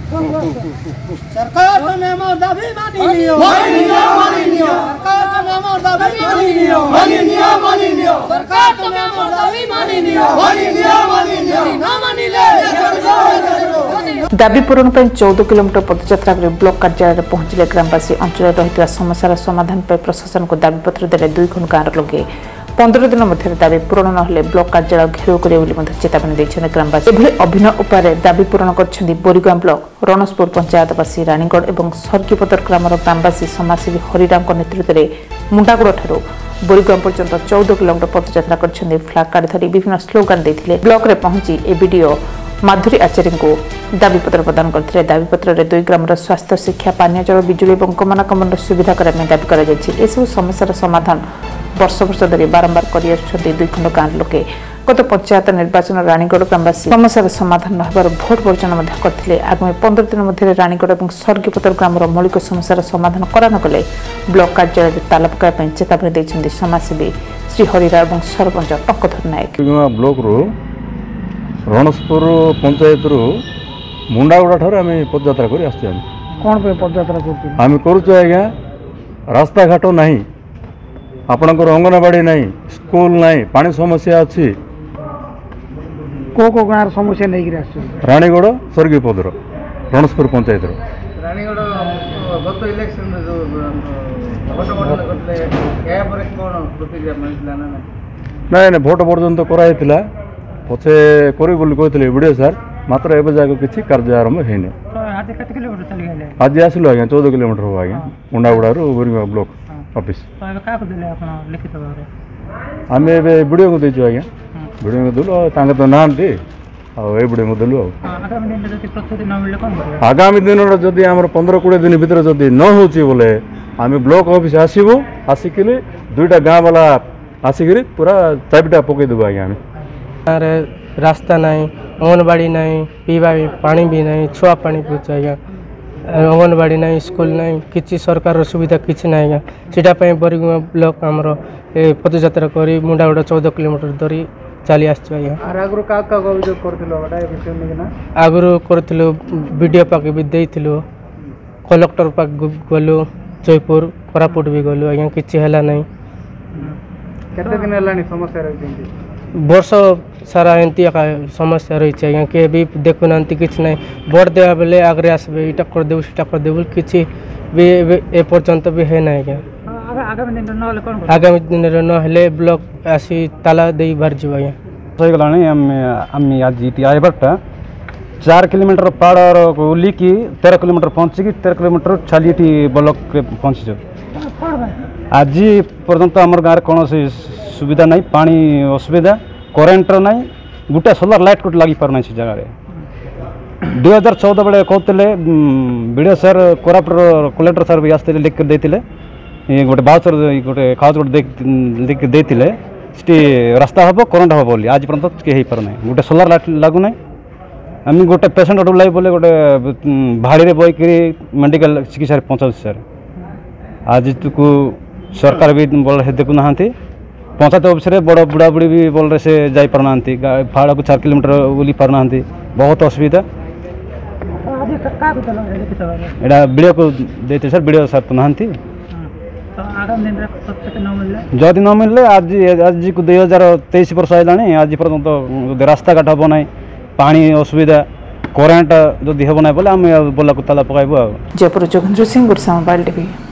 सरकार तुम हमर दाबी मानी लियो सरकार तुम हमर दाबी मानी लियो सरकार तुम हमर दाबी मानी लियो ना मानी ले। दाबी पूरण पर 14 किलोमीटर पदयात्रा कर ब्लॉक कार्यालय पहुंचले ग्रामवासी अंचल रही समस्या समाधान पर प्रशासन को दाबीपत्र देले 2 खंड गाँव लोके 15 दिन मध्य दाबी पूरण न ब्लॉक कार्यालय घेराव करेंगे चेतावनी देते ग्रामवासी। एभली अभिनय उपाय दाबी पूरण कर बोरीगाँ ब्लॉक रणसपुर पंचायतवासी रानीगढ़ और सर्कीपतर ग्रामर ग्रामवासी समाजसेवी हरिराम नेतृत्व में मुंडागुड़ ठार बोरीगाँ पर्यंत 14 किलोमीटर पदयात्रा कर फ्लैग कार्ड धरी विभिन्न स्लोगान देते ब्लॉक में पहुंची एबीडीओ माधुरी आचार्य को दाबीपत्र प्रदान करते। दाबीपत्र में 2 ग्रामर स्वास्थ्य शिक्षा पानीय जल बिजुली और गमनागमन सुविधा करने दाबी कर समस्यार समाधान वर्ष वर्ष धरी बारंबार कर 2 खंड गाँव लोके गत पंचायत निर्वाचन रानीगढ़ ग्रामवासी समस्यार समाधान न होबार भोट वर्जन करते। आगामी 15 दिन मध्य रानीगढ़ और सर्कीपतर ग्रामर मौलिक समस्यार समाधान करा नगले ब्लॉक कार्यालय ताला पकाइबा चेतावनी देते समाजसेवी श्री हरिराम और सरपंच टंकधर नायक। ब्लॉक रणसपुर पंचायत मुंडागुड़ा ठार आम पदयात्रा कर कौन पे पदयात्रा आम करुचु आज्ञा रास्ता घाट नहीं आपणकर अंगनवाड़ी नहीं स्कूल नहीं पानी समस्या अच्छी को गाँव समस्या नहीं रानीगढ़ स्वर्गीयपदर रणसपुर पंचायत ना भोट पर्यंत कराई पचे कहते वीडियो सार मात्र एवं जाक किसी कार्य आरंभ होने आज आसलु आज्ञा 14 किलोमीटर हम आज्ञा मुंडागुड़ा बोरीगाँ ब्लॉक ऑफिस आम वीडियो को देचु आज्ञा वीडियो को देलु तो नहांती वीडियो को देलु आगामी दिन जदि आम 15-20 दिन भर जदि न होची बोले आम ब्लॉक ऑफिस आसबू आसिक 2टा गाँव वाला आसिक पूरा चाबिटा पकईदेबू आज्ञा आम रास्ता नहीं अंगनवाड़ी नहीं पीवा पानी भी नहीं छुआ पानी पीछे आज्ञा अंगनवाड़ी नहीं स्कूल नहीं किसी सरकार सुविधा किसी ना आज्ञा सीटापी बोरीगाँ ब्लॉक आमर पदयात्रा कर मुंडागुड़ा 14 किलोमीटर धरी चली आज्ञा आगु करूँ वीडियो पाक भी देलु कलेक्टर पाक गलु जयपुर कोरापुट भी गलु आज्ञा किसी है नहीं वर्ष सारा एमती समस्या रही है आज्ञा किए भी देखुना कि ना भोट देवा बेले आगे आसबे इटा कर देव सीटा कर देव किसी भी एपर्यंत भी है ना आज्ञा आगामी दिन ना ब्लॉक आसी ताला दे बाहर जीव आज्ञा होगा आम आज आईबारटा 4 किलोमीटर पाड़ ओलिकी 13 किलोमीटर पहुँचिकी 13 किलोमीटर छाली ब्लॉक पहुँचीचु आज पर्यंत आम गाँव कौन सुविधा नहीं पानी असुविधा करेन्ट नहीं गोटे सोलार लाइट कोट लगी पारना से जगह 2014 बेले कहते वीडियो सार कोरापुट कलेक्टर सार भी आसते लिख कर देते गोटे बाउचर गोटे कागज लिख देते रास्ता हम करेन्ट हम बोली आज पर्यंत कहीं पारना गोटे सोलार लाइट लगुना आम गोटे पेसेंट लगे बोले गोटे भाड़ी में बईक मेडिकल चिकित्सा पहुँचाऊ सर आज को सरकार भी बोल देखुना पंचायत ऑफिस बड़ बुढ़ा बुढ़ी भी बोल से जाई पारना फाड़ा को 4 किलोमीटर बुली पारना बहुत असुविधा एटा वीडियो को देते सर वीडियो सर तो नहांती जदि न मिले आज को 2023 वर्ष आइलानी आज पर्यंत रास्ता घाट हम ना पानी असुविधा करेन्ट जदि हम ना बोले आम बोला को ताला पकाइबू। जयपुर जोगेंद्र सिंह गुरसा मोबाइल टीवी।